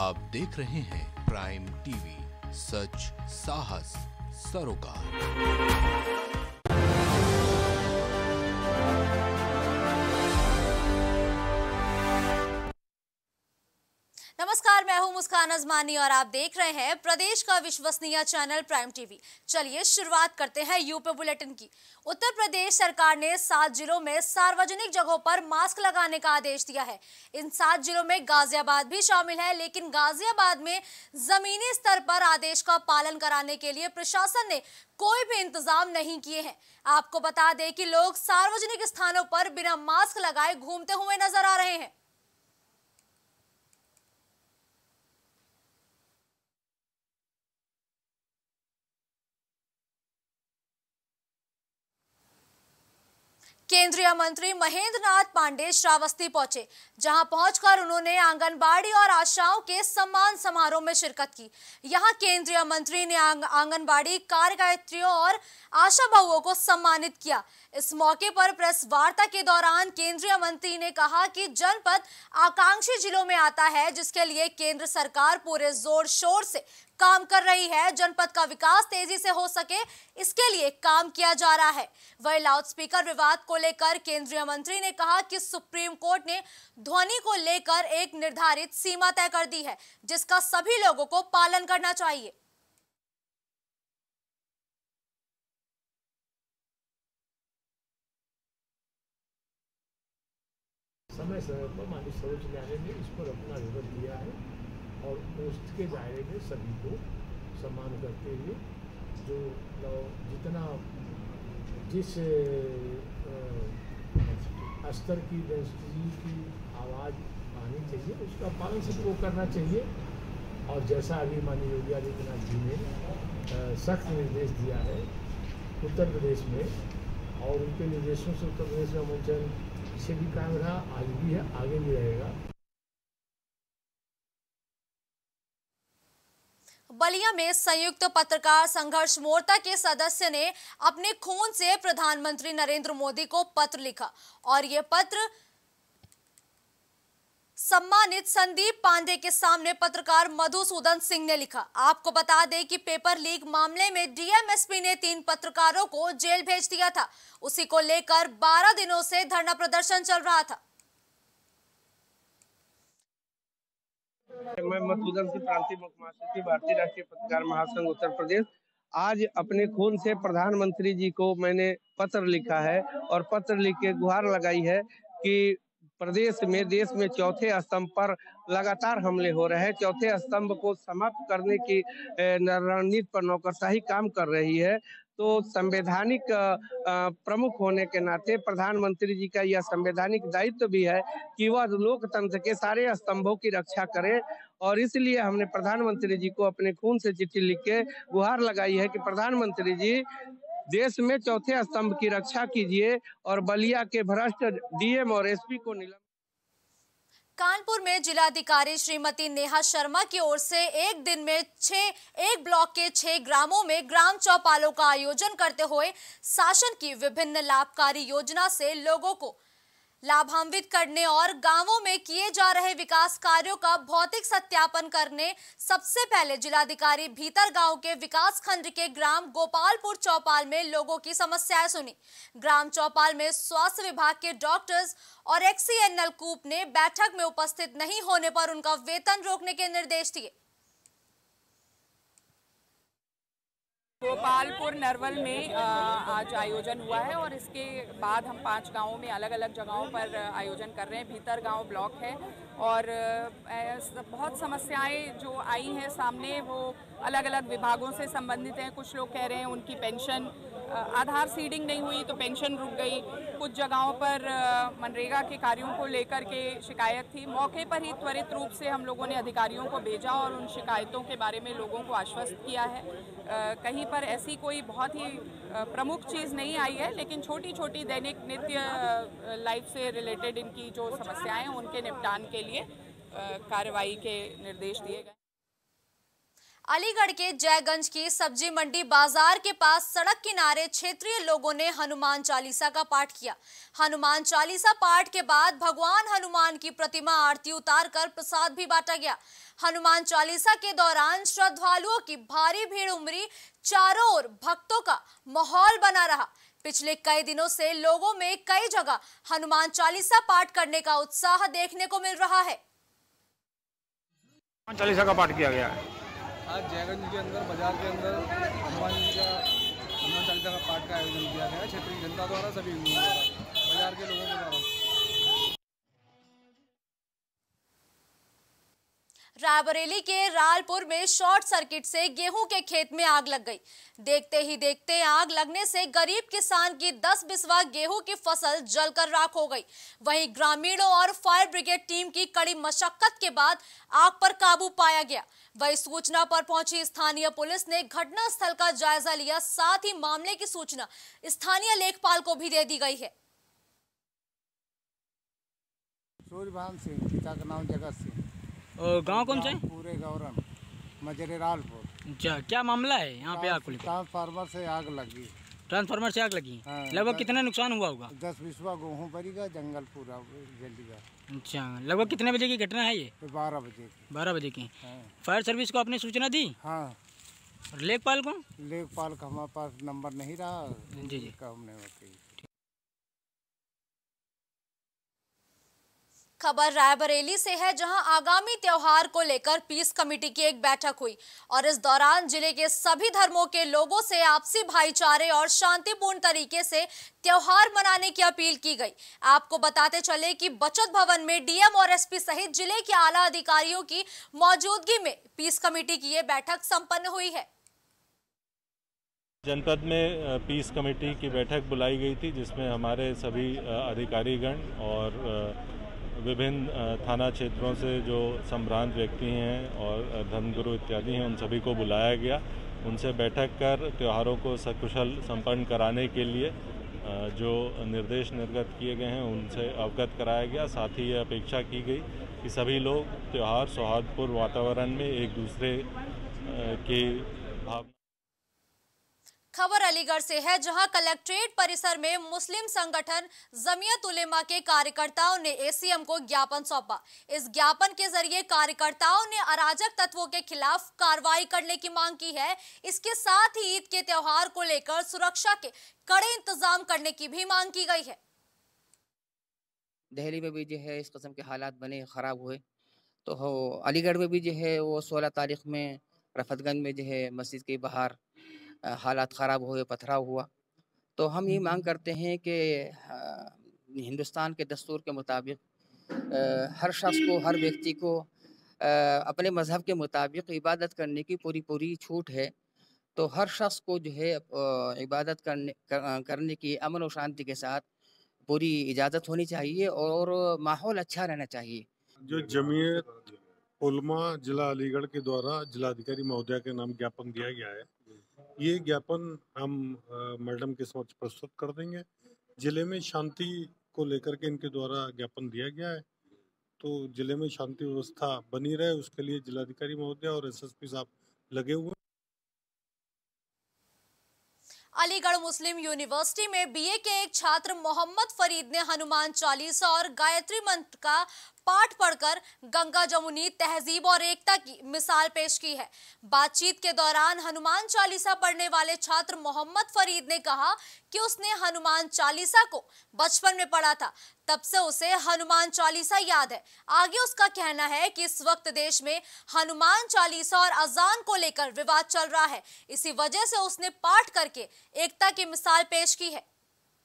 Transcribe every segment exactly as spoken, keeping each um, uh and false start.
आप देख रहे हैं प्राइम टीवी, सच साहस सरोकार। नमस्कार, मैं हूं मुस्कान अजमानी और आप देख रहे हैं प्रदेश का विश्वसनीय चैनल प्राइम टीवी। चलिए शुरुआत करते हैं यूपी बुलेटिन की। उत्तर प्रदेश सरकार ने सात जिलों में सार्वजनिक जगहों पर मास्क लगाने का आदेश दिया है। इन सात जिलों में गाजियाबाद भी शामिल है, लेकिन गाजियाबाद में जमीनी स्तर पर आदेश का पालन कराने के लिए प्रशासन ने कोई भी इंतजाम नहीं किए हैं। आपको बता दें कि लोग सार्वजनिक स्थानों पर बिना मास्क लगाए घूमते हुए नजर आ रहे हैं। केंद्रीय मंत्री महेंद्र नाथ पांडे श्रावस्ती पहुंचे, जहां पहुंचकर उन्होंने आंगनबाड़ी और आशाओं के सम्मान समारोह में शिरकत की। यहां केंद्रीय मंत्री ने आंग, आंगनबाड़ी कार्यकर्त्रियों और आशा बहुओं को सम्मानित किया। इस मौके पर प्रेस वार्ता के दौरान केंद्रीय मंत्री ने कहा कि जनपद आकांक्षी जिलों में आता है, जिसके लिए केंद्र सरकार पूरे जोर शोर से काम कर रही है। जनपद का विकास तेजी से हो सके, इसके लिए काम किया जा रहा है। वही लाउडस्पीकर विवाद को लेकर केंद्रीय मंत्री ने कहा कि सुप्रीम कोर्ट ने ध्वनि को लेकर एक निर्धारित सीमा तय कर दी है, जिसका सभी लोगों को पालन करना चाहिए। समय समय पर माननीय सर्वोच्च न्यायालय ने इस पर अपना विवरण दिया है और उसके दायरे में सभी को सम्मान करते हुए जो जितना जिस स्तर की डेंसिटी की आवाज़ आनी चाहिए उसका पालन सबको करना चाहिए। और जैसा अभी माननीय योगी आदित्यनाथ जी ने सख्त निर्देश दिया है उत्तर प्रदेश में, और उनके निर्देशों से उत्तर प्रदेश का मंचन इसे भी कायम रहा, आज भी है, आगे भी रहेगा। बलिया में संयुक्त पत्रकार संघर्ष मोर्चा के सदस्य ने अपने खून से प्रधानमंत्री नरेंद्र मोदी को पत्र लिखा और ये पत्र सम्मानित संदीप पांडे के सामने पत्रकार मधुसूदन सिंह ने लिखा। आपको बता दें कि पेपर लीक मामले में डीएमएसपी ने तीन पत्रकारों को जेल भेज दिया था। उसी को लेकर बारह दिनों से धरना प्रदर्शन चल रहा था। मैं मधुसूदन सिंह, प्रांतीय मुख्य महासचिव, भारतीय राष्ट्रीय पत्रकार महासंघ उत्तर प्रदेश। आज अपने खून से प्रधानमंत्री जी को मैंने पत्र लिखा है और पत्र लिख के गुहार लगाई है कि प्रदेश में, देश में चौथे स्तंभ पर लगातार हमले हो रहे हैं। चौथे स्तंभ को समाप्त करने की रणनीति पर नौकरशाही काम कर रही है। तो संवैधानिक प्रमुख होने के नाते प्रधानमंत्री जी का यह संवैधानिक दायित्व भी है कि वह लोकतंत्र के सारे स्तंभों की रक्षा करें। और इसलिए हमने प्रधानमंत्री जी को अपने खून से चिट्ठी लिख के गुहार लगाई है कि प्रधानमंत्री जी, देश में चौथे स्तंभ की रक्षा कीजिए और बलिया के भ्रष्ट डीएम और एसपी को निलंबित। कानपुर में जिलाधिकारी श्रीमती नेहा शर्मा की ओर से एक दिन में छह एक ब्लॉक के छह ग्रामों में ग्राम चौपालों का आयोजन करते हुए शासन की विभिन्न लाभकारी योजना से लोगों को लाभान्वित करने और गांवों में किए जा रहे विकास कार्यों का भौतिक सत्यापन करने सबसे पहले जिलाधिकारी भीतर गांव के विकास खंड के ग्राम गोपालपुर चौपाल में लोगों की समस्याएं सुनी। ग्राम चौपाल में स्वास्थ्य विभाग के डॉक्टर्स और एक्सीएन नलकूप ने बैठक में उपस्थित नहीं होने पर उनका वेतन रोकने के निर्देश दिए। गोपालपुर नरवल में आज आयोजन हुआ है और इसके बाद हम पांच गांवों में अलग अलग जगहों पर आयोजन कर रहे हैं। भीतर गांव ब्लॉक है और बहुत समस्याएं जो आई हैं सामने वो अलग अलग विभागों से संबंधित हैं। कुछ लोग कह रहे हैं उनकी पेंशन, आधार सीडिंग नहीं हुई तो पेंशन रुक गई। कुछ जगहों पर मनरेगा के कार्यों को लेकर के शिकायत थी। मौके पर ही त्वरित रूप से हम लोगों ने अधिकारियों को भेजा और उन शिकायतों के बारे में लोगों को आश्वस्त किया है। कहीं पर ऐसी कोई बहुत ही प्रमुख चीज़ नहीं आई है, लेकिन छोटी छोटी दैनिक नित्य लाइफ से रिलेटेड इनकी जो समस्याएं हैं उनके निपटान के लिए कार्रवाई के निर्देश दिए गए। अलीगढ़ के जयगंज की सब्जी मंडी बाजार के पास सड़क किनारे क्षेत्रीय लोगों ने हनुमान चालीसा का पाठ किया। हनुमान चालीसा पाठ के बाद भगवान हनुमान की प्रतिमा आरती उतारकर प्रसाद भी बांटा गया। हनुमान चालीसा के दौरान श्रद्धालुओं की भारी भीड़ उमड़ी, चारों ओर भक्तों का माहौल बना रहा। पिछले कई दिनों से लोगों में कई जगह हनुमान चालीसा पाठ करने का उत्साह देखने को मिल रहा है। हनुमान चालीसा का पाठ किया गया है। आज जयगंज के अंदर बाजार के अंदर हनुमान जी का हनुमान चालीसा का पाठ का आयोजन किया गया है क्षेत्रीय जनता द्वारा, सभी बाजार के लोगों के द्वारा। रायबरेली के रालपुर में शॉर्ट सर्किट से गेहूं के खेत में आग लग गई। देखते ही देखते आग लगने से गरीब किसान की दस बिस्वा गेहूं की फसल जलकर राख हो गई। वहीं ग्रामीणों और फायर ब्रिगेड टीम की कड़ी मशक्कत के बाद आग पर काबू पाया गया। वहीं सूचना पर पहुंची स्थानीय पुलिस ने घटनास्थल का जायजा लिया, साथ ही मामले की सूचना स्थानीय लेखपाल को भी दे दी गई है। सूर्यभान सिंह, पिता का नाम जगत सिंह। और गांव कौन सा है? पूरे गौरन मजरे रालपुर। अच्छा, क्या मामला है यहाँ पे? आग को लेकर ट्रांसफार्मर से आग लगी। ट्रांसफार्मर से आग लगी? हाँ, लगभग कितना नुकसान हुआ होगा? दस बीसवा गेहूँ पड़ेगा, जंगल पूरा जलेगा। अच्छा, लगभग कितने बजे की घटना है ये? बारह बजे बारह बजे की। हाँ। फायर सर्विस को आपने सूचना दी? हाँ। और लेखपाल को? लेखपाल का हमारे पास नंबर नहीं रहा। जी जी। हमने खबर रायबरेली से है, जहां आगामी त्योहार को लेकर पीस कमेटी की एक बैठक हुई और इस दौरान जिले के सभी धर्मों के लोगों से आपसी भाईचारे और शांतिपूर्ण तरीके से त्योहार मनाने की अपील की गई। आपको बताते चले कि बचत भवन में डीएम और एसपी सहित जिले के आला अधिकारियों की मौजूदगी में पीस कमेटी की ये बैठक संपन्न हुई है। जनपद में पीस कमेटी की बैठक बुलाई गई थी, जिसमें हमारे सभी अधिकारीगण और विभिन्न थाना क्षेत्रों से जो संभ्रांत व्यक्ति हैं और धर्मगुरु इत्यादि हैं, उन सभी को बुलाया गया। उनसे बैठक कर त्योहारों को सकुशल संपन्न कराने के लिए जो निर्देश निर्गत किए गए हैं उनसे अवगत कराया गया। साथ ही ये अपेक्षा की गई कि सभी लोग त्यौहार सौहार्दपूर्ण वातावरण में एक दूसरे की भावना। खबर अलीगढ़ से है, जहां कलेक्ट्रेट परिसर में मुस्लिम संगठन जमीयत उलेमा के कार्यकर्ताओं ने एसीएम को ज्ञापन सौंपा। इस ज्ञापन के जरिए कार्यकर्ताओं ने अराजक तत्वों के खिलाफ कार्रवाई करने की मांग की है। इसके साथ ही ईद के त्योहार को लेकर सुरक्षा के कड़े इंतजाम करने की भी मांग की गई है। दिल्ली में भी जो है इस किस्म के हालात बने खराब हुए, तो हो अलीगढ़ में भी जो है वो सोलह तारीख में रफतगंज में जो है मस्जिद के बाहर हालात ख़राब हुए, पथराव हुआ। तो हम ये मांग करते हैं कि हिंदुस्तान के दस्तूर के मुताबिक हर शख्स को, हर व्यक्ति को अपने मज़हब के मुताबिक इबादत करने की पूरी पूरी छूट है। तो हर शख्स को जो है इबादत करने कर, करने की अमन और शांति के साथ पूरी इजाज़त होनी चाहिए और माहौल अच्छा रहना चाहिए। जो जमीयत उलमा जिला अलीगढ़ के द्वारा जिलाधिकारी महोदया के नाम ज्ञापन दिया गया है, ये ज्ञापन हम मैडम के समक्ष प्रस्तुत कर देंगे। जिले में शांति को लेकर के इनके द्वारा ज्ञापन दिया गया है, तो जिले में शांति व्यवस्था बनी रहे उसके लिए जिलाधिकारी महोदया और एसएसपी साहब लगे हुए। अलीगढ़ मुस्लिम यूनिवर्सिटी में बीए के एक छात्र मोहम्मद फरीद ने हनुमान चालीसा और गायत्री मंत्र का पाठ पढ़कर गंगा जमुनी तहजीब और एकता की मिसाल पेश की है। बातचीत के दौरान हनुमान चालीसा पढ़ने वाले छात्र मोहम्मद फरीद ने कहा कि उसने हनुमान चालीसा को बचपन में पढ़ा था, तब से उसे हनुमान चालीसा याद है। आगे उसका कहना है कि इस वक्त देश में हनुमान चालीसा और अजान को लेकर विवाद चल रहा है, इसी वजह से उसने पाठ करके एकता की मिसाल पेश की है।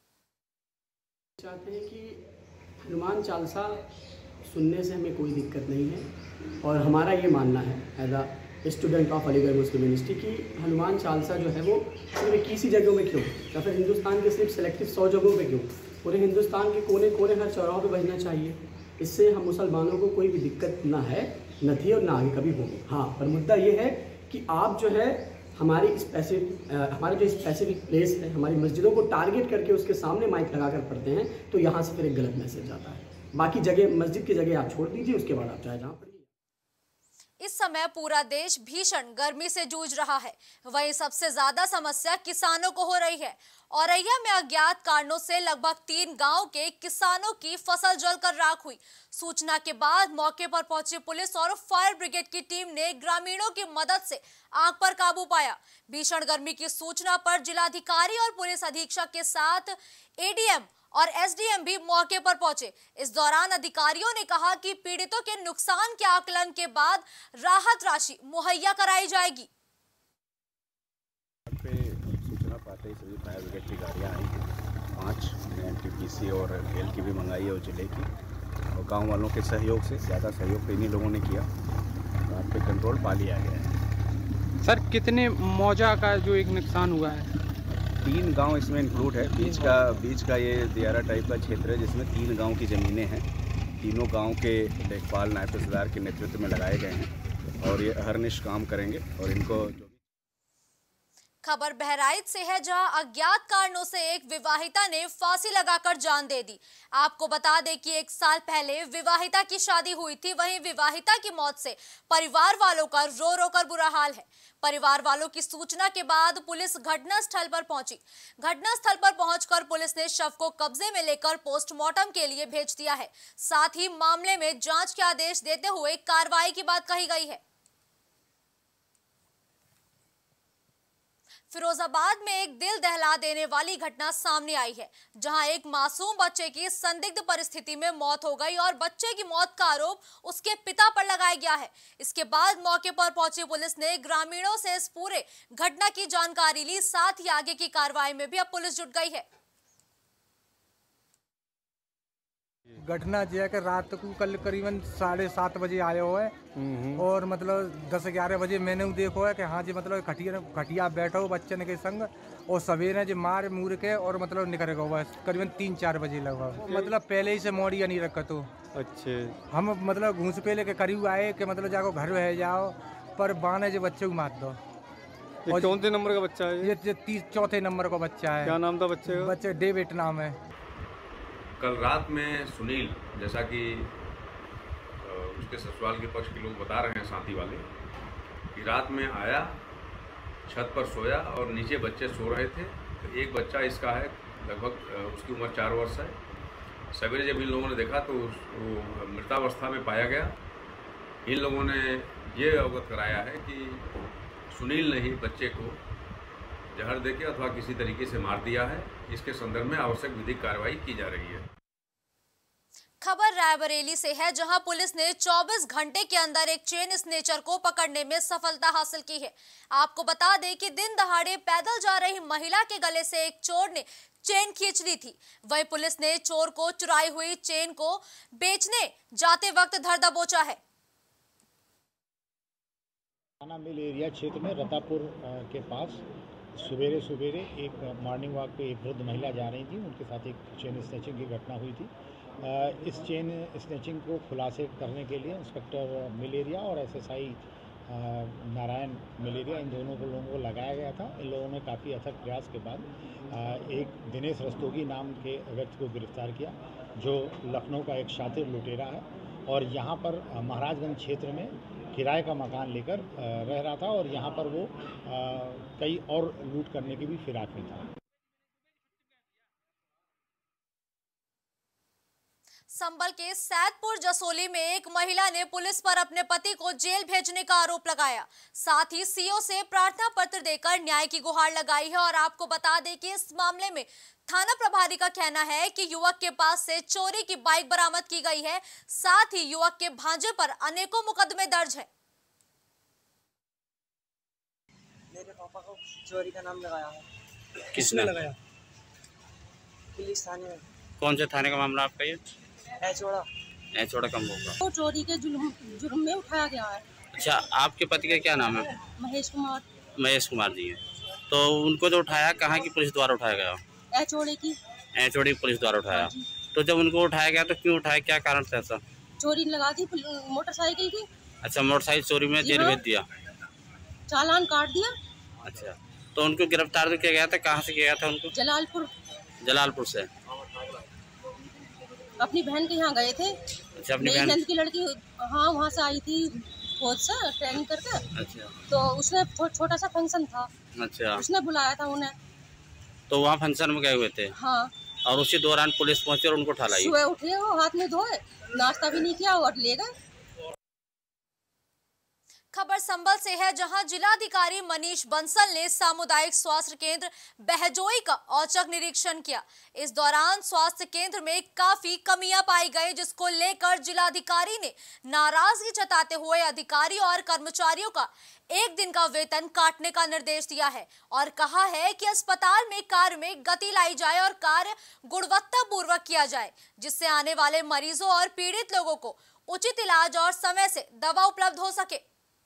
चाहते हैं कि हनुमान चालीसा सुनने से हमें कोई दिक्कत नहीं है और हमारा ये मानना है as a student of Aligarh Muslim university कि हनुमान चालीसा जो है वो सिर्फ इक्कीस ही जगहों में क्यों, या फिर हिंदुस्तान के सिर्फ सेलेक्टिव सौ जगहों पे क्यों, पूरे हिंदुस्तान के कोने कोने हर चौराहों पे बजना चाहिए। इससे हम मुसलमानों को कोई भी दिक्कत ना है, न थी और ना आगे कभी होगी। हाँ, पर मुद्दा ये है कि आप जो है हमारी स्पेसिफिक हमारे जो स्पेसिफिक प्लेस है, हमारी मस्जिदों को टारगेट करके उसके सामने माइक लगा कर पढ़ते हैं, तो यहाँ से फिर एक गलत मैसेज आता है। बाकी जगह मस्जिद की जगह आप छोड़ दीजिए, उसके बाद आप चाहे जहाँ पढ़िए। इस समय पूरा देश भीषण गर्मी से जूझ रहा है। वहीं सबसे ज्यादा समस्या किसानों को हो रही है। औरैया में अज्ञात कारणों से लगभग तीन गांव के किसानों की फसल जलकर राख हुई। सूचना के बाद मौके पर पहुंची पुलिस और फायर ब्रिगेड की टीम ने ग्रामीणों की मदद से आग पर काबू पाया। भीषण गर्मी की सूचना पर जिलाधिकारी और पुलिस अधीक्षक के साथ एडीएम और एसडीएम भी मौके पर पहुंचे। इस दौरान अधिकारियों ने कहा कि पीड़ितों के नुकसान के आकलन के बाद राहत राशि मुहैया कराई जाएगी। पे सूचना पाते ही सभी फायर ब्रिगेड की गाड़ियाँ आई थी। पाँच एनटीपीसी और रेल की भी मंगाई है और जिले की, और गांव वालों के सहयोग से, ज़्यादा सहयोग तो इन्हीं लोगों ने किया, रात पे कंट्रोल पा लिया गया है। सर कितने मौजा का जो एक नुकसान हुआ है? तीन गांव इसमें इंक्लूड है। बीच का बीच का ये दियारा टाइप का क्षेत्र है जिसमें तीन गांव की ज़मीनें हैं। तीनों गांव के लेखपाल नायब तहसीलदार के नेतृत्व में लगाए गए हैं और ये अहरनिश काम करेंगे। और इनको जो खबर बहराइच से है, जहां अज्ञात कारणों से एक विवाहिता ने फांसी लगाकर जान दे दी। आपको बता दें कि एक साल पहले विवाहिता की शादी हुई थी। वहीं विवाहिता की मौत से परिवार वालों का रो रो कर बुरा हाल है। परिवार वालों की सूचना के बाद पुलिस घटनास्थल पर पहुंची। घटनास्थल पर पहुंचकर पुलिस ने शव को कब्जे में लेकर पोस्टमार्टम के लिए भेज दिया है। साथ ही मामले में जांच के आदेश देते हुए कार्रवाई की बात कही गई है। फिरोजाबाद में एक दिल दहला देने वाली घटना सामने आई है, जहां एक मासूम बच्चे की संदिग्ध परिस्थिति में मौत हो गई और बच्चे की मौत का आरोप उसके पिता पर लगाया गया है। इसके बाद मौके पर पहुंची पुलिस ने ग्रामीणों से इस पूरे घटना की जानकारी ली। साथ ही आगे की कार्रवाई में भी अब पुलिस जुट गई है। घटना जो है कि रात को कल करीबन साढ़े सात बजे आया हुआ है और मतलब दस ग्यारह बजे मैंने देखो है कि हाँ जी मतलब खटिया खटिया बैठा हो बच्चन के संग और सवेरे जो मार मूर के और मतलब निकल गया हुआ है करीबन तीन चार बजे लगा। मतलब पहले ही से मोड़िया नहीं रखा तो अच्छे हम मतलब घूस पहले के करीब आए कि मतलब जाको घर रह जाओ, पर बाने जो बच्चे को मार दो। और कौन से नंबर का बच्चा है? ये तीस चौथे नंबर का बच्चा है। क्या नाम था बच्चे का? बच्चे डेविड नाम है। कल रात में सुनील, जैसा कि उसके ससुराल के पक्ष के लोग बता रहे हैं साथी वाले, कि रात में आया, छत पर सोया और नीचे बच्चे सो रहे थे। तो एक बच्चा इसका है, लगभग उसकी उम्र चार वर्ष है। सवेरे जब इन लोगों ने देखा तो वो मृतावस्था में पाया गया। इन लोगों ने ये अवगत कराया है कि सुनील ने ही बच्चे को जहर देके अथवा किसी तरीके से मार दिया है। इसके संदर्भ में आवश्यक विधिक कार्रवाई की जा रही है। खबर रायबरेली से है, जहां पुलिस ने चौबीस घंटे के अंदर एक चेन स्नेचर को पकड़ने में सफलता हासिल की है। आपको बता दें कि दिन दहाड़े पैदल जा रही महिला के गले से एक चोर ने चेन खींच ली थी। वहीं पुलिस ने चोर को चुराई हुई चेन को बेचने जाते वक्त धर दबोचा है। थाना मिल एरिया क्षेत्र में रतापुर के पास सवेरे सवेरे एक मॉर्निंग वॉक पे एक वृद्ध महिला जा रही थी, उनके साथ एक चेन स्नैचिंग की घटना हुई थी। इस चेन स्नैचिंग को खुलासे करने के लिए इंस्पेक्टर मिलेरिया और एसएसआई नारायण मिलेरिया, इन दोनों को लोगों को लगाया गया था। इन लोगों ने काफ़ी अथक प्रयास के बाद एक दिनेश रस्तोगी नाम के व्यक्ति को गिरफ्तार किया, जो लखनऊ का एक शातिर लुटेरा है और यहाँ पर महाराजगंज क्षेत्र में किराए का मकान लेकर रह रहा था और यहाँ पर वो कई और लूट करने की भी फिराक में था। संभल के सैदपुर जसोली में एक महिला ने पुलिस पर अपने पति को जेल भेजने का आरोप लगाया। साथ ही सीओ से प्रार्थना पत्र देकर न्याय की गुहार लगाई है। और आपको बता दें कि इस मामले में थाना प्रभारी का कहना है कि युवक के पास से चोरी की बाइक बरामद की गई है। साथ ही युवक के भांजे पर अनेकों मुकदमे दर्ज है। मेरे पापा को चोरी का नाम लगाया है। किसने लगाया? पुलिस थाने में। कौन से थाने का मामला आपका ये? ऐचोड़ा। ऐचोड़ा कम होगा। वो चोरी के जुर्म जुर्म में उठाया गया है। अच्छा, आपके पति का क्या नाम है? महेश कुमार। महेश कुमार जी है। तो उनको जो उठाया, कहाँ की पुलिस द्वारा उठाया गया? ऐचोड़े की। ऐचोड़ी पुलिस द्वारा उठाया। तो जब उनको उठाया गया तो क्यों उठाया, क्या कारण था ऐसा? चोरी लगा दी मोटरसाइकिल की। अच्छा, मोटरसाइकिल चोरी में जेल भेज दिया, चालान काट दिया। अच्छा, तो उनको गिरफ्तार तो किया गया था, कहाँ से किया गया था उनको? जलालपुर। जलालपुर से अपनी बहन के यहाँ गए थे। अच्छा, अपनी बहन की लड़की, हाँ वहाँ से आई थी फौज से ट्रेनिंग करके। अच्छा। तो उसने छोटा सा फंक्शन था। अच्छा। उसने बुलाया था उन्हें। तो वहाँ फंक्शन में गए हुए थे? हाँ। और उसी दौरान पुलिस पहुंची और उनको उठा लाई? सुबह उठे वो हाथ में धोए, नाश्ता भी नहीं किया और ले गए। खबर संभल से है, जहां जिलाधिकारी मनीष बंसल ने सामुदायिक स्वास्थ्य केंद्र बहजोई का औचक निरीक्षण किया। इस दौरान स्वास्थ्य केंद्र में काफी कमियां पाई गई, जिसको लेकर जिलाधिकारी ने नाराजगी जताते हुए अधिकारी और कर्मचारियों का एक दिन का वेतन काटने का निर्देश दिया है और कहा है कि अस्पताल में कार्य में गति लाई जाए और कार्य गुणवत्ता पूर्वक किया जाए, जिससे आने वाले मरीजों और पीड़ित लोगों को उचित इलाज और समय से दवा उपलब्ध हो सके।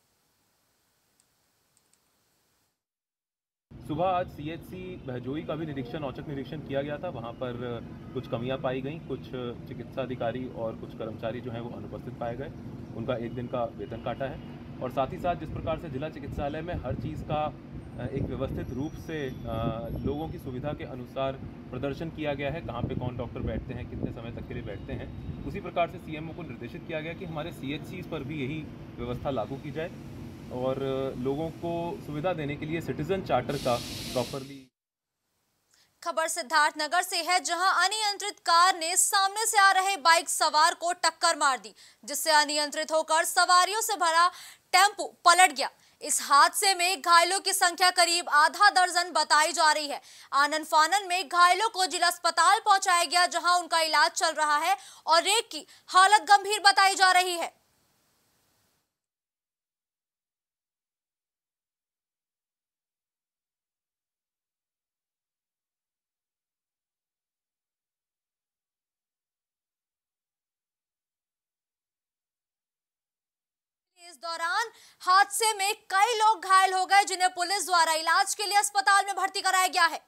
सुबह आज सीएचसी बहजोई का भी निरीक्षण औचक निरीक्षण किया गया था। वहां पर कुछ कमियां पाई गई, कुछ चिकित्सा अधिकारी और कुछ कर्मचारी जो हैं वो अनुपस्थित पाए गए, उनका एक दिन का वेतन काटा है। और साथ ही साथ जिस प्रकार से जिला चिकित्सालय में हर चीज़ का एक व्यवस्थित रूप से लोगों की सुविधा के अनुसार प्रदर्शन किया गया है, कहाँ पे कौन डॉक्टर बैठते हैं, कितने समय तक के लिए बैठते हैं, उसी प्रकार से सीएमओ को निर्देशित किया गया कि हमारे सीएचसी पर भी यही व्यवस्था लागू की जाए और लोगों को सुविधा देने के लिए सिटीजन चार्टर का प्रॉपरली। खबर सिद्धार्थ नगर से है, जहां अनियंत्रित कार ने सामने से आ रहे बाइक सवार को टक्कर मार दी, जिससे अनियंत्रित होकर सवारियों से भरा टेम्पो पलट गया। इस हादसे में घायलों की संख्या करीब आधा दर्जन बताई जा रही है। आनन फानन में घायलों को जिला अस्पताल पहुंचाया गया, जहां उनका इलाज चल रहा है और एक की हालत गंभीर बताई जा रही है। इस दौरान हादसे में कई लोग घायल हो गए, जिन्हें पुलिस द्वारा इलाज के लिए अस्पताल में भर्ती कराया गया है।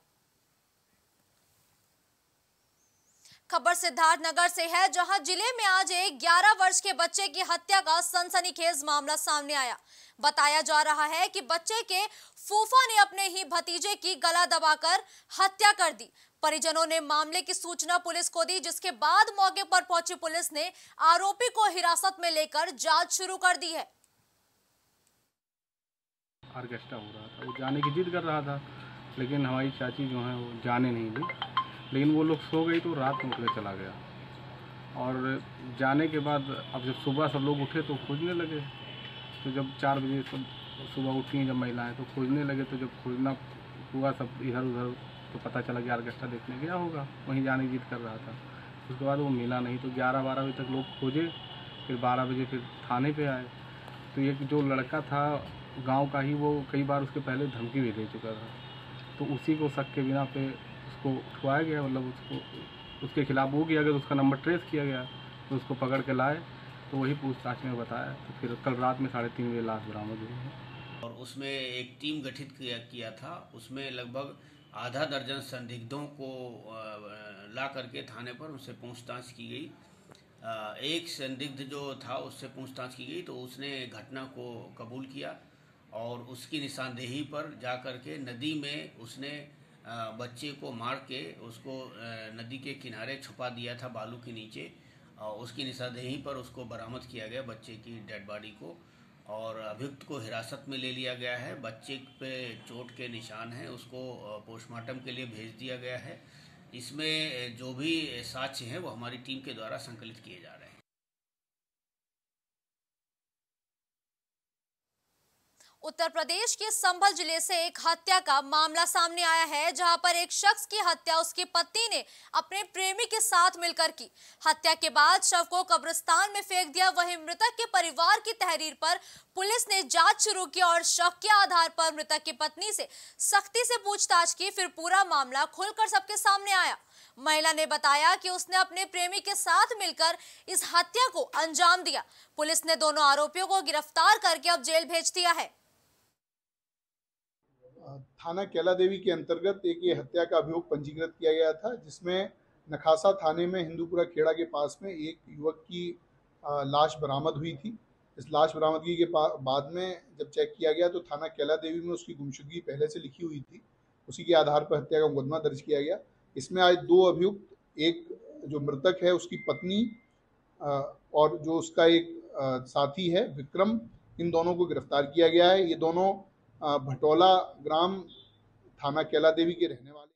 खबर सिद्धार्थ नगर से है, जहां जिले में आज एक ग्यारह वर्ष के बच्चे की हत्या का सनसनीखेज मामला सामने आया। बताया जा रहा है कि बच्चे के फूफा ने अपने ही भतीजे की गला दबाकर हत्या कर दी। परिजनों ने मामले की सूचना पुलिस को दी, जिसके बाद मौके पर पहुंची पुलिस ने आरोपी को हिरासत में लेकर जांच शुरू कर दी है। ऑर्केस्ट्रा हो रहा था, वो जाने की जिद कर रहा था, लेकिन हमारी चाची जो है वो जाने नहीं दी। लेकिन वो लोग सो गई तो रात में उठ के चला गया। और जाने के बाद अब जब सुबह सब लोग उठे तो खोजने लगे। तो जब चार बजे सब सुबह उठी हैं जब महिलाएं, तो खोजने लगे। तो जब खोजना हुआ सब इधर उधर, तो पता चला कि ऑर्केस्ट्रा देखने गया होगा, वहीं जाने की जिद कर रहा था। उसके बाद वो मिला नहीं, तो ग्यारह बारह बजे तक लोग खोजे। फिर बारह बजे फिर थाने पे आए। तो एक जो लड़का था गांव का ही, वो कई बार उसके पहले धमकी भी दे चुका था। तो उसी को शक के बिना पे उसको उठवाया गया, मतलब उसको उसके खिलाफ वो किया गया, तो उसका नंबर ट्रेस किया गया। तो उसको पकड़ के लाए, तो वही पूछताछ में बताया। तो फिर कल रात में साढ़े तीन बजे लाश बरामद हुई है। और उसमें एक टीम गठित किया किया था। उसमें लगभग आधा दर्जन संदिग्धों को ला करके थाने पर उनसे पूछताछ की गई। एक संदिग्ध जो था उससे पूछताछ की गई, तो उसने घटना को कबूल किया और उसकी निशानदेही पर जा कर के नदी में उसने बच्चे को मार के उसको नदी के किनारे छुपा दिया था, बालू के नीचे। और उसकी निशानदेही पर उसको बरामद किया गया, बच्चे की डेड बॉडी को। और अभियुक्त को हिरासत में ले लिया गया है। बच्चे पे चोट के निशान हैं, उसको पोस्टमार्टम के लिए भेज दिया गया है। इसमें जो भी साक्ष्य हैं वो हमारी टीम के द्वारा संकलित किए जा रहे हैं। उत्तर प्रदेश के संभल जिले से एक हत्या का मामला सामने आया है, जहां पर एक शख्स की हत्या उसकी पत्नी ने अपने प्रेमी के साथ मिलकर की। हत्या के बाद शव को कब्रिस्तान में फेंक दिया। वहीं मृतक के परिवार की तहरीर पर पुलिस ने जांच शुरू की और शक के आधार पर मृतक की पत्नी से सख्ती से पूछताछ की। फिर पूरा मामला खुलकर सबके सामने आया। महिला ने बताया कि उसने अपने प्रेमी के साथ मिलकर इस हत्या को अंजाम दिया। पुलिस ने दोनों आरोपियों को गिरफ्तार करके अब जेल भेज दिया है। थाना कैला देवी के अंतर्गत एक ये हत्या का अभियोग पंजीकृत किया गया था, जिसमें नखासा थाने में हिंदूपुरा खेड़ा के पास में एक युवक की लाश बरामद हुई थी। इस लाश बरामदगी के बाद में जब चेक किया गया तो थाना कैला देवी में उसकी गुमशुदगी पहले से लिखी हुई थी। उसी के आधार पर हत्या का मुकदमा दर्ज किया गया। इसमें आज दो अभियुक्त, एक जो मृतक है उसकी पत्नी और जो उसका एक साथी है विक्रम, इन दोनों को गिरफ्तार किया गया है। ये दोनों भटोला ग्राम थाना कैला देवी के रहने वाले।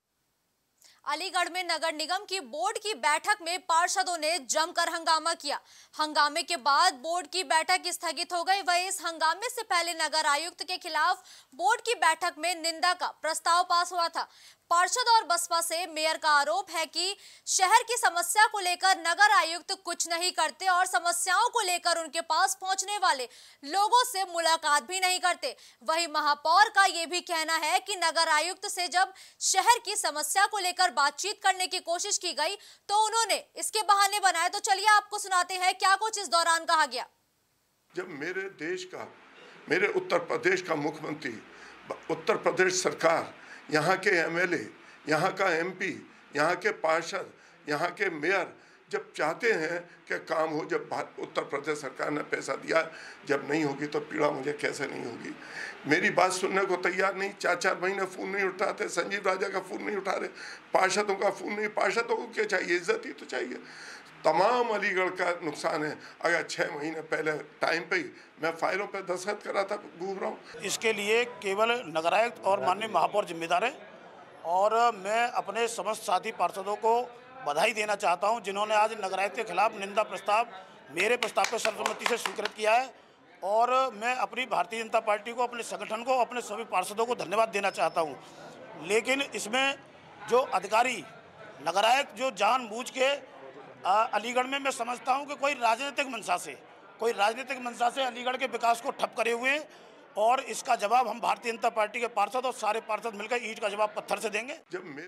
अलीगढ़ में नगर निगम की बोर्ड की बैठक में पार्षदों ने जमकर हंगामा किया। हंगामे के बाद बोर्ड की बैठक स्थगित हो गई। वहीं इस हंगामे से पहले नगर आयुक्त के खिलाफ बोर्ड की बैठक में निंदा का प्रस्ताव पास हुआ था। पार्षद और बसपा से मेयर का आरोप है कि शहर की समस्या को लेकर नगर आयुक्त कुछ नहीं करते और समस्याओं को लेकर उनके पास पहुंचने वाले लोगों से मुलाकात भी नहीं करते। वहीं महापौर का यह भी कहना है कि नगर आयुक्त से जब शहर की समस्या को लेकर बातचीत करने की कोशिश की गई तो उन्होंने इसके बहाने बनाए। तो चलिए आपको सुनाते हैं क्या कुछ इस दौरान कहा गया। जब मेरे देश का, मेरे उत्तर प्रदेश का मुख्यमंत्री, उत्तर प्रदेश सरकार, यहाँ के एमएलए, यहाँ का एमपी, यहाँ के पार्षद, यहाँ के मेयर जब चाहते हैं कि काम हो, जब उत्तर प्रदेश सरकार ने पैसा दिया, जब नहीं होगी तो पीड़ा मुझे कैसे नहीं होगी। मेरी बात सुनने को तैयार नहीं, चार चार महीने फ़ोन नहीं उठाते, संजीव राजा का फ़ोन नहीं उठा रहे, पार्षदों का फ़ोन नहीं। पार्षदों को क्या चाहिए? इज्जत ही तो चाहिए। तमाम अलीगढ़ का नुकसान है। अगर छः महीने पहले टाइम पे ही मैं फाइलों पे दस्तखत करा था, घूम रहा हूँ। इसके लिए केवल नगरायुक्त और माननीय महापौर जिम्मेदार है और मैं अपने समस्त साथी पार्षदों को बधाई देना चाहता हूं जिन्होंने आज नगरायुक्त के खिलाफ निंदा प्रस्ताव मेरे प्रस्ताव पर सर्वसम्मति से स्वीकृत किया है। और मैं अपनी भारतीय जनता पार्टी को, अपने संगठन को, अपने सभी पार्षदों को धन्यवाद देना चाहता हूं। लेकिन इसमें जो अधिकारी नगरायुक्त जो जानबूझ के अलीगढ़ में, मैं समझता हूं कि कोई राजनीतिक मंशा से कोई राजनीतिक मंशा से अलीगढ़ के विकास को ठप करे हुए हैं और इसका जवाब हम भारतीय जनता पार्टी के पार्षद और सारे पार्षद मिलकर ईंट का जवाब पत्थर से देंगे। जब मेरे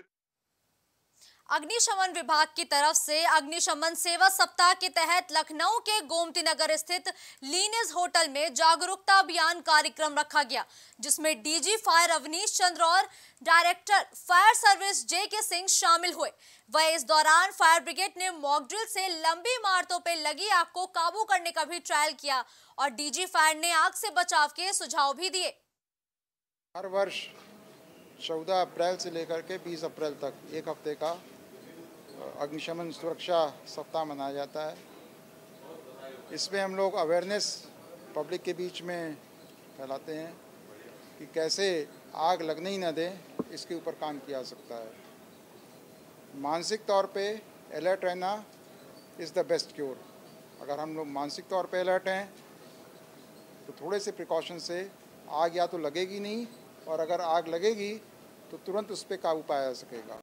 अग्निशमन विभाग की तरफ से अग्निशमन सेवा सप्ताह के तहत लखनऊ के गोमती नगर स्थित लीनेज होटल में जागरूकता अभियान कार्यक्रम रखा गया, जिसमें डीजी फायर अवनीश चंद्र और डायरेक्टर फायर सर्विस जे के सिंह शामिल हुए। वह इस दौरान फायर ब्रिगेड ने मॉक ड्रिल से लंबी इमारतों पर लगी आग को काबू करने का भी ट्रायल किया और डीजी फायर ने आग से बचाव के सुझाव भी दिए। हर वर्ष चौदह अप्रैल से लेकर के बीस अप्रैल तक एक हफ्ते का अग्निशमन सुरक्षा सप्ताह मनाया जाता है। इसमें हम लोग अवेयरनेस पब्लिक के बीच में फैलाते हैं कि कैसे आग लगने ही न दें, इसके ऊपर काम किया जा सकता है। मानसिक तौर पे अलर्ट रहना इज़ द बेस्ट क्योर। अगर हम लोग मानसिक तौर पे अलर्ट हैं तो थोड़े से प्रिकॉशन से आग या तो लगेगी नहीं, और अगर आग लगेगी तो तुरंत उस पर काबू पाया जा सकेगा।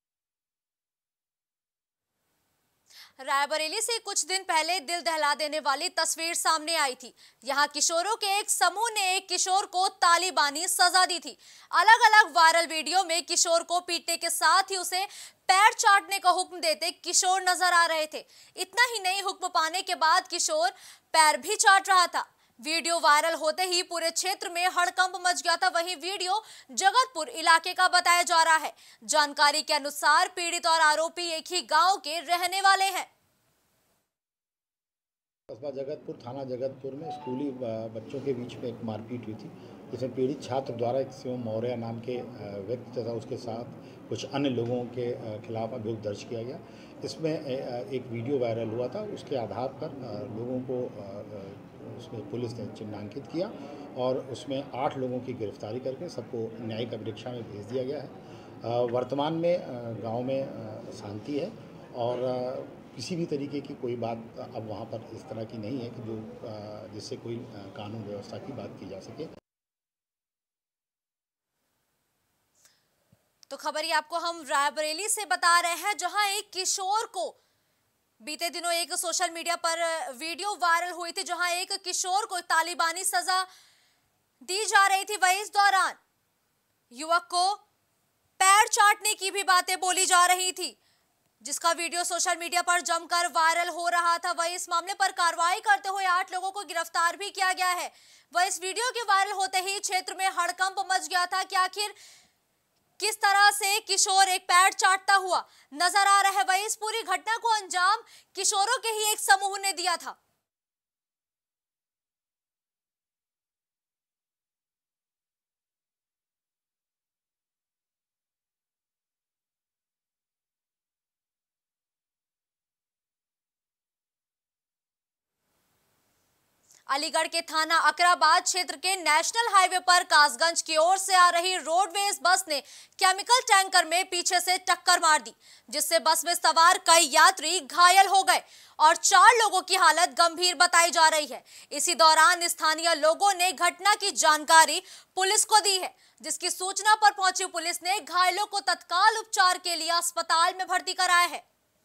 रायबरेली से कुछ दिन पहले दिल दहला देने वाली तस्वीर सामने आई थी। यहां किशोरों के एक समूह ने एक किशोर को तालिबानी सजा दी थी। अलग अलग वायरल वीडियो में किशोर को पीटने के साथ ही उसे पैर चाटने का हुक्म देते किशोर नजर आ रहे थे। इतना ही नहीं, हुक्म पाने के बाद किशोर पैर भी चाट रहा था। वीडियो वायरल होते ही पूरे क्षेत्र में हड़कंप मच गया था। वहीं वीडियो जगतपुर इलाके का बताया जा रहा है। जानकारी के अनुसार पीड़ित और आरोपी एक ही गांव के रहने वाले हैं। कस्बा जगतपुर, थाना जगतपुर में स्कूली बच्चों के बीच में एक मारपीट हुई थी, जिसमें पीड़ित छात्र द्वारा एक शिवम मौर्य नाम के व्यक्ति तथा उसके साथ कुछ अन्य लोगों के खिलाफ अभियोग दर्ज किया गया। इसमें एक वीडियो वायरल हुआ था, उसके आधार पर लोगों को उसमें पुलिस ने चिन्हांकित किया और उसमें आठ लोगों की गिरफ्तारी करके सबको न्यायिक अभिरक्षा में भेज दिया गया है। वर्तमान में गांव में शांति है और किसी भी तरीके की कोई बात अब वहां पर इस तरह की नहीं है कि जो जिससे कोई कानून व्यवस्था की बात की जा सके। तो खबर ये आपको हम रायबरेली से बता रहे हैं, जहां एक किशोर को बीते दिनों एक सोशल मीडिया पर वीडियो वायरल हुई थी, जहां एक किशोर को तालिबानी सजा दी जा रही थी। वहीं इस दौरान युवक को पैर चाटने की भी बातें बोली जा रही थी, जिसका वीडियो सोशल मीडिया पर जमकर वायरल हो रहा था। वहीं इस मामले पर कार्रवाई करते हुए आठ लोगों को गिरफ्तार भी किया गया है। वह इस वीडियो के वायरल होते ही क्षेत्र में हड़कंप मच गया था कि आखिर किस तरह से किशोर एक पैर चाटता हुआ नजर आ रहा है। वहीं इस पूरी घटना को अंजाम किशोरों के ही एक समूह ने दिया था। अलीगढ़ के थाना अकराबाद क्षेत्र के नेशनल हाईवे पर कासगंज की ओर से आ रही रोडवेज बस ने केमिकल टैंकर में पीछे से टक्कर मार दी, जिससे बस में सवार कई यात्री घायल हो गए और चार लोगों की हालत गंभीर बताई जा रही है। इसी दौरान स्थानीय लोगों ने घटना की जानकारी पुलिस को दी है, जिसकी सूचना पर पहुंची पुलिस ने घायलों को तत्काल उपचार के लिए अस्पताल में भर्ती कराया है।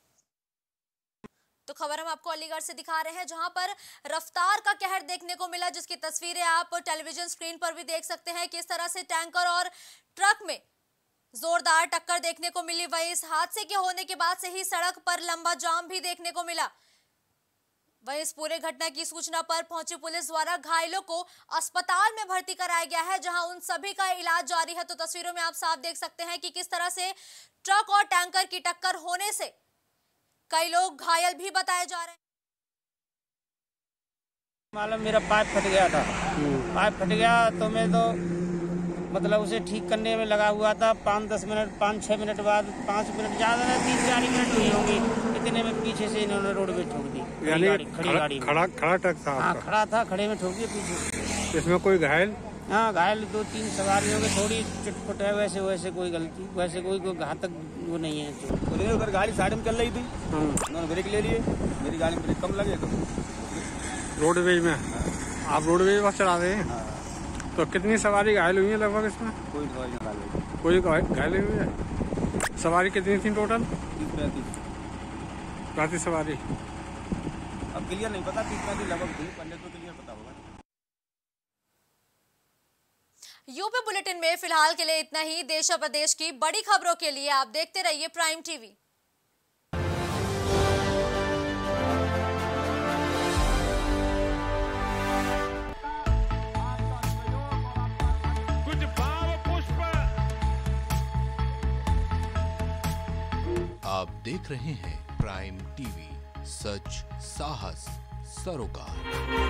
तो खबर हम आपको अलीगढ़ से दिखा रहे हैं, जहां पर रफ्तार का कहर देखने को मिला, जिसकी तस्वीरें आप टेलीविजन स्क्रीन पर भी देख सकते हैं। किस तरह से टैंकर और ट्रक में जोरदार टक्कर देखने को मिली। वहीं इस हादसे के होने के बाद से ही सड़क पर लंबा जाम भी देखने को मिला। वहीं इस पूरे घटना की सूचना पर पहुंची पुलिस द्वारा घायलों को अस्पताल में भर्ती कराया गया है, जहां उन सभी का इलाज जारी है। तो तस्वीरों में आप साफ देख सकते हैं कि किस तरह से ट्रक और टैंकर की टक्कर होने से कई लोग घायल भी बताए जा रहे हैं। मालूम मेरा पाइप फट गया था, पाइप फट गया तो मैं तो मतलब उसे ठीक करने में लगा हुआ था। पाँच दस मिनट पाँच छः मिनट बाद पाँच मिनट ज़्यादा नहीं तीन चार मिनट हुई होंगी, इतने में पीछे से इन्होंने रोड पे ठोक दी। यानी गाड़ी, खड़ी गाड़ी खड़ा खड़ा ट्रक था? हाँ खड़ा था, खड़े में ठोक दिया पीछे। इसमें कोई घायल? हाँ घायल दो तीन सवारियों में थोड़ी चुटपुट है, वैसे वैसे कोई गलती वैसे कोई कोई घातक वो नहीं है। तो उधर गाड़ी साइड में चल रही थी, उन्होंने ब्रेक ले लिए, मेरी गाड़ी में ब्रेक कम लगे तो रोडवेज में। आप रोडवेज बस चला रहे हैं? तो कितनी सवारी घायल हुई है लगभग इसमें? कोई सवारी घायल हुई कोई घायल हुई है? सवारी कितनी थी टोटल? तीस पैंतीस पैंतीस सवारी। अब क्लियर नहीं पता, तीस पैंतीस लगभग थी, पहले तो क्लियर पता होगा। यूपी बुलेटिन में फिलहाल के लिए इतना ही। देश और प्रदेश की बड़ी खबरों के लिए आप देखते रहिए प्राइम टीवी। आप देख रहे हैं प्राइम टीवी, सच साहस सरोकार।